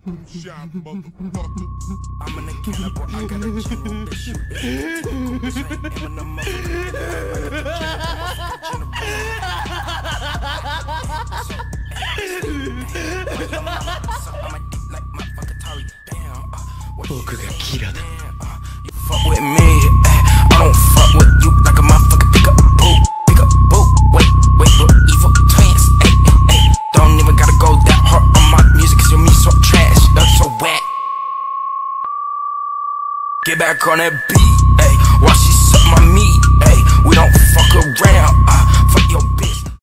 Shot motherfucker. I'm an account, boy, I got a general that shoot it. I'm a You fuck with me, I don't fuck with you like a motherfucker. Pick up boo, wait, bro, evil twins, don't even gotta go that hard on my music, cause your music so trash, that's so whack. Get back on that beat, ayy, while she suck my meat, ayy, we don't fuck around.